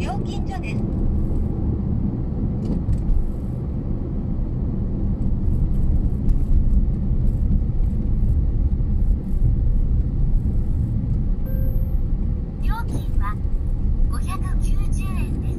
料金所です。料金は590円です。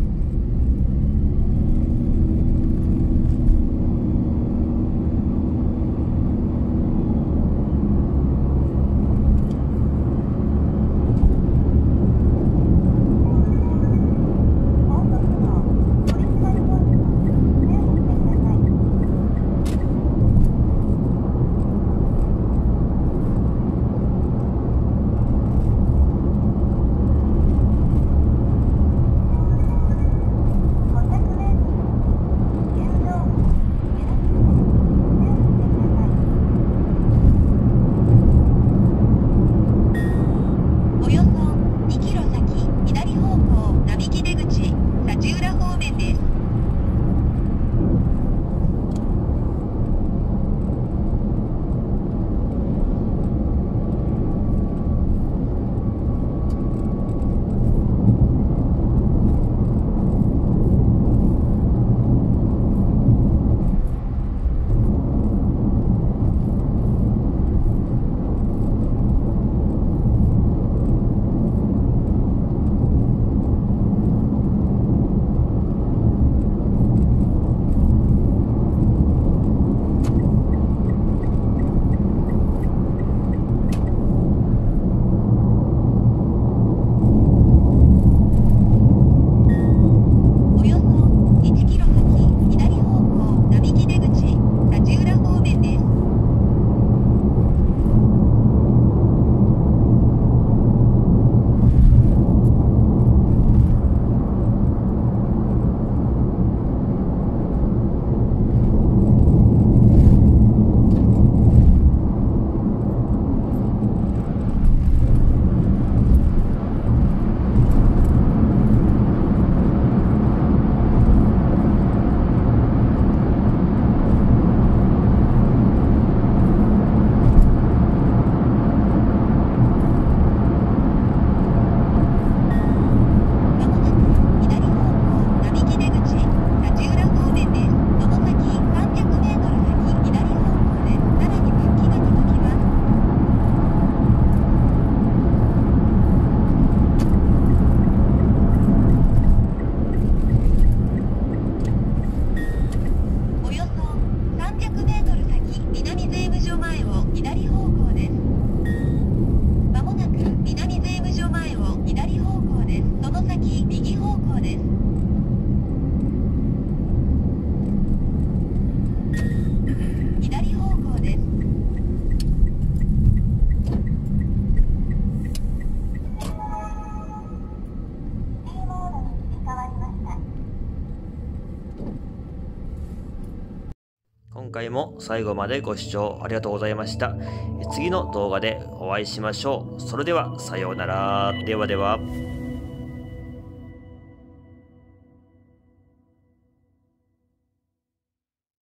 およそ2キロ先、左方向、並木出口、幸浦方面です。およそ1キロ先、左方向、並木出口、幸浦方面です。まもなく左方向、並木出口、幸浦方面です。その先300メートル先、左方向です。さらに分岐が続きます。およそ300メートル先、南税務署前を左方向です。まもなく南税務署前を左方向です。その先右方向です。左方向です。 今回も最後までご視聴ありがとうございました。次の動画でお会いしましょう。それではさようなら。ではでは。